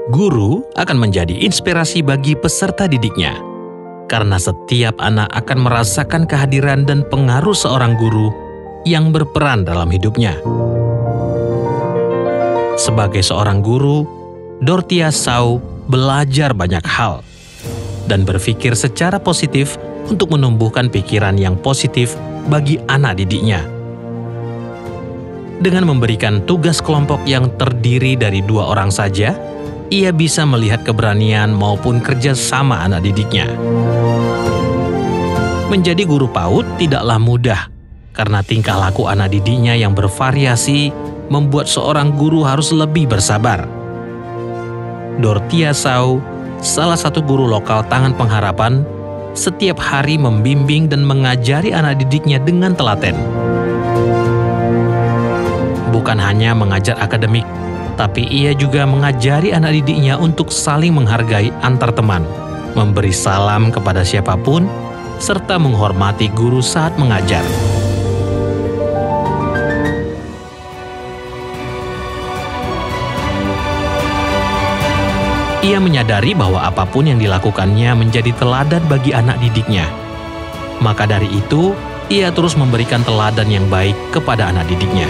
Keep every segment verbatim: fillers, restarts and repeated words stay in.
Guru akan menjadi inspirasi bagi peserta didiknya, karena setiap anak akan merasakan kehadiran dan pengaruh seorang guru yang berperan dalam hidupnya. Sebagai seorang guru, Dorothea Shaw belajar banyak hal dan berpikir secara positif untuk menumbuhkan pikiran yang positif bagi anak didiknya. Dengan memberikan tugas kelompok yang terdiri dari dua orang saja, ia bisa melihat keberanian maupun kerjasama anak didiknya. Menjadi guru PAUD tidaklah mudah, karena tingkah laku anak didiknya yang bervariasi membuat seorang guru harus lebih bersabar. Dorothea Shaw, salah satu guru lokal Tangan Pengharapan, setiap hari membimbing dan mengajari anak didiknya dengan telaten. Bukan hanya mengajar akademik, tapi ia juga mengajari anak didiknya untuk saling menghargai antar teman, memberi salam kepada siapapun, serta menghormati guru saat mengajar. Ia menyadari bahwa apapun yang dilakukannya menjadi teladan bagi anak didiknya. Maka dari itu, ia terus memberikan teladan yang baik kepada anak didiknya.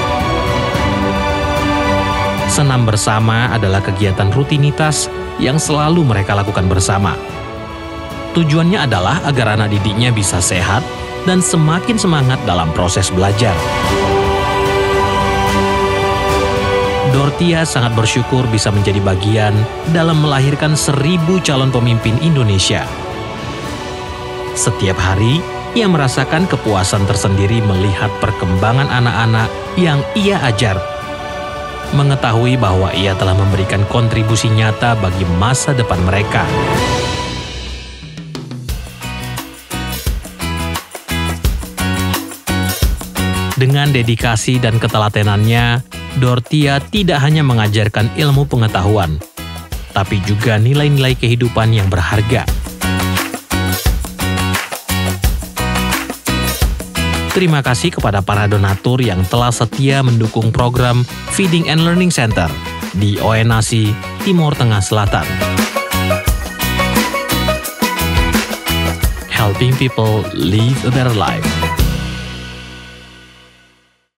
Senam bersama adalah kegiatan rutinitas yang selalu mereka lakukan bersama. Tujuannya adalah agar anak didiknya bisa sehat dan semakin semangat dalam proses belajar. Dorothea sangat bersyukur bisa menjadi bagian dalam melahirkan seribu calon pemimpin Indonesia. Setiap hari, ia merasakan kepuasan tersendiri melihat perkembangan anak-anak yang ia ajar. Mengetahui bahwa ia telah memberikan kontribusi nyata bagi masa depan mereka. Dengan dedikasi dan ketelatenannya, Dorothea tidak hanya mengajarkan ilmu pengetahuan, tapi juga nilai-nilai kehidupan yang berharga. Terima kasih kepada para donatur yang telah setia mendukung program Feeding and Learning Center di Oenasi, Timur Tengah Selatan. Helping people live a better life.